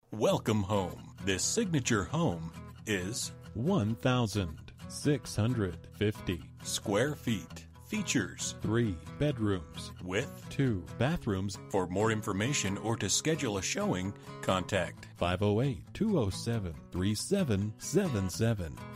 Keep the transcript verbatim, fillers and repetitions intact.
Welcome home. This signature home is one thousand six hundred fifty square feet. Features three bedrooms with two bathrooms. For more information or to schedule a showing, contact five oh eight, two oh seven, three seven seven seven.